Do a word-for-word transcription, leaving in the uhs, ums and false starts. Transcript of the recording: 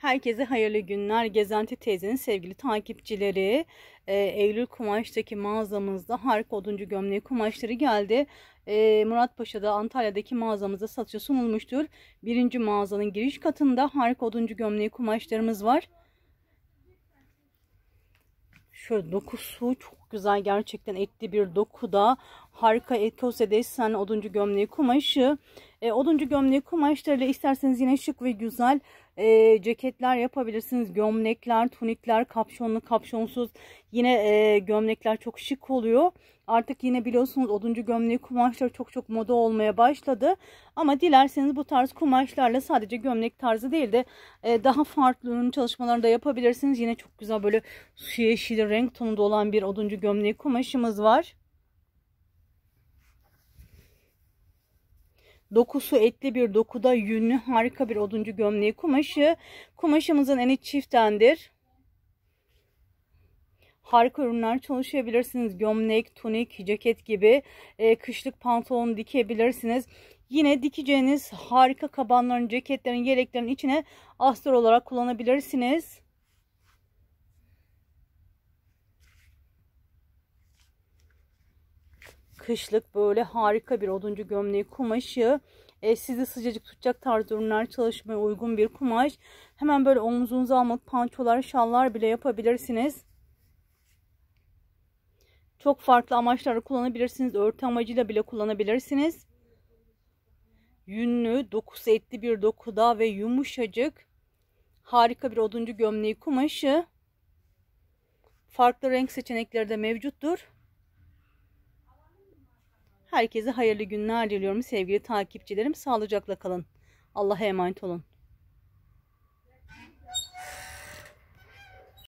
Herkese hayırlı günler. Gezenti teyzenin sevgili takipçileri. e, Eylül Kumaş'taki mağazamızda harika oduncu gömleği kumaşları geldi. E, Muratpaşa'da, Antalya'daki mağazamızda satışa sunulmuştur. Birinci mağazanın giriş katında harika oduncu gömleği kumaşlarımız var. Şöyle dokusu çok güzel, gerçekten etli bir dokuda harika ekose desenli oduncu gömleği kumaşı. E, oduncu gömleği kumaşlarıyla isterseniz yine şık ve güzel e, ceketler yapabilirsiniz. Gömlekler, tunikler, kapşonlu, kapşonsuz yine e, gömlekler çok şık oluyor. Artık yine biliyorsunuz oduncu gömleği kumaşları çok çok moda olmaya başladı. Ama dilerseniz bu tarz kumaşlarla sadece gömlek tarzı değil de e, daha farklı ürün çalışmalarını da yapabilirsiniz. Yine çok güzel böyle su yeşili renk tonunda olan bir oduncu gömleği kumaşımız var. Dokusu etli bir dokuda yünlü harika bir oduncu gömleği kumaşı. Kumaşımızın eni çiftendir. Harika ürünler çalışabilirsiniz. Gömlek, tunik, ceket gibi e, kışlık pantolon dikebilirsiniz. Yine dikeceğiniz harika kabanların, ceketlerin, yeleklerin içine astar olarak kullanabilirsiniz. Kışlık böyle harika bir oduncu gömleği kumaşı. E, sizi sıcacık tutacak tarz ürünler çalışmaya uygun bir kumaş. Hemen böyle omuzunuza almak pançolar, şallar bile yapabilirsiniz. Çok farklı amaçlarda kullanabilirsiniz. Örtü amacıyla bile kullanabilirsiniz. Yünlü, dokusu etli bir dokuda ve yumuşacık harika bir oduncu gömleği kumaşı. Farklı renk seçenekleri de mevcuttur. Herkese hayırlı günler diliyorum sevgili takipçilerim. Sağlıcakla kalın. Allah'a emanet olun.